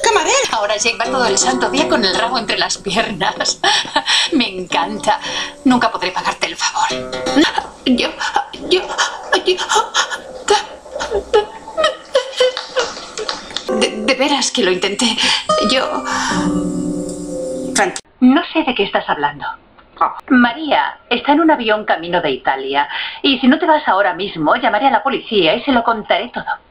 camarera. Ahora Jake va todo el santo día con el rabo entre las piernas. Me encanta. Nunca podré pagarte el favor. Yo... De veras que lo intenté. Yo... No sé de qué estás hablando. María está en un avión camino de Italia. Y si no te vas ahora mismo, llamaré a la policía y se lo contaré todo.